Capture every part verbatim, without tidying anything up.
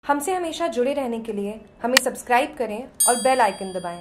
हमसे हमेशा जुड़े रहने के लिए हमें सब्सक्राइब करें और बेल आइकन दबाएं।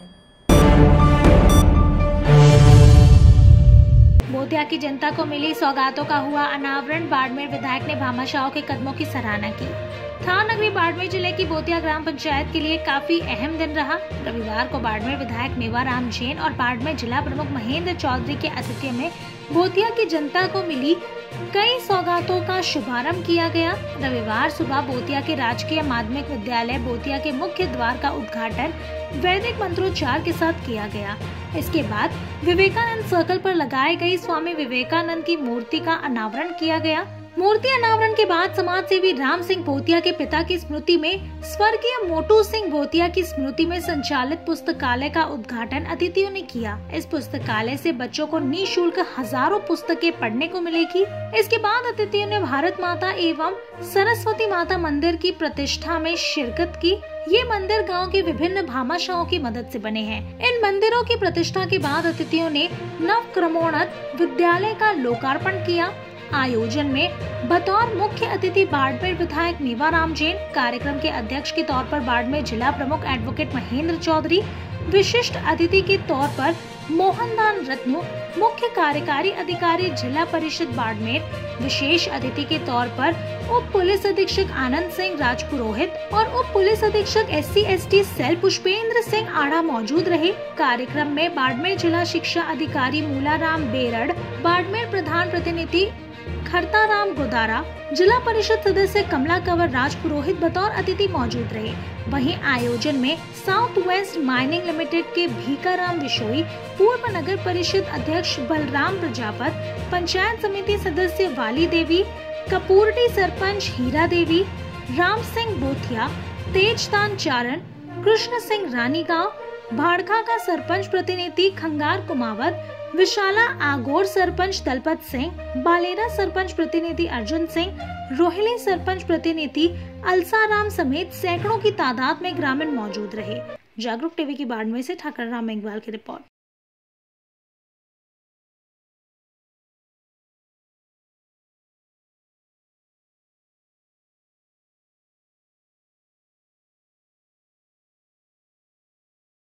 बोतिया की जनता को मिली सौगातों का हुआ अनावरण। बाड़मेर विधायक ने भामाशाह के कदमों की सराहना की। थाना नगरी बाड़मेर जिले की बोतिया ग्राम पंचायत के लिए काफी अहम दिन रहा। रविवार को बाड़मेर विधायक मेवाराम जैन और बाड़मेर जिला प्रमुख महेंद्र चौधरी के आतिथ्य में बोतिया की जनता को मिली कई सौगातों का शुभारंभ किया गया। रविवार सुबह बोतिया के राजकीय माध्यमिक विद्यालय बोतिया के मुख्य द्वार का उद्घाटन वैदिक मंत्रोच्चार के साथ किया गया। इसके बाद विवेकानंद सर्कल पर लगाई गई स्वामी विवेकानंद की मूर्ति का अनावरण किया गया। मूर्ति अनावरण के बाद समाज सेवी राम सिंह बोतिया के पिता की स्मृति में स्वर्गीय मोटू सिंह बोतिया की स्मृति में संचालित पुस्तकालय का उद्घाटन अतिथियों ने किया। इस पुस्तकालय से बच्चों को निःशुल्क हजारों पुस्तकें पढ़ने को मिलेगी। इसके बाद अतिथियों ने भारत माता एवं सरस्वती माता मंदिर की प्रतिष्ठा में शिरकत की। ये मंदिर गांव के विभिन्न भामाशाहों की मदद से बने हैं। इन मंदिरों की प्रतिष्ठा के बाद अतिथियों ने नव क्रमोन्नत विद्यालय का लोकार्पण किया। आयोजन में बतौर मुख्य अतिथि बाड़मेर विधायक मेवाराम जैन, कार्यक्रम के अध्यक्ष के तौर पर बाड़मेर जिला प्रमुख एडवोकेट महेंद्र चौधरी, विशिष्ट अतिथि के तौर पर मोहनदान रत्नू, मुख्य कार्यकारी अधिकारी जिला परिषद बाड़मेर, विशेष अतिथि के तौर पर उप पुलिस अधीक्षक आनंद सिंह राजपुरोहित और उप पुलिस अधीक्षक S C S T cell Pushpendra Singh Aada मौजूद रहे। कार्यक्रम में बाड़मेर जिला शिक्षा अधिकारी मूलाराम बेरड़, बाड़मेर प्रधान प्रतिनिधि खरताराम गोदारा, जिला परिषद सदस्य कमला कंवर राजपुरोहित बतौर अतिथि मौजूद रहे। वहीं आयोजन में साउथ वेस्ट माइनिंग लिमिटेड के भीकाराम विशोई, पूर्व नगर परिषद अध्यक्ष बलराम प्रजापत, पंचायत समिति सदस्य वाली देवी, कपूरटी सरपंच हीरा देवी, राम सिंह बोथिया, तेजतान चारण, कृष्ण सिंह रानीगांव, भाड़खा का सरपंच प्रतिनिधि खंगार कुमावत, विशाला आगोर सरपंच दलपत सिंह, बालेरा सरपंच प्रतिनिधि अर्जुन सिंह, रोहिली सरपंच प्रतिनिधि अलसाराम समेत सैकड़ों की तादाद में ग्रामीण मौजूद रहे। जागरूक टीवी की बाड़मेर से ठाकर राम मेघवाल की रिपोर्ट।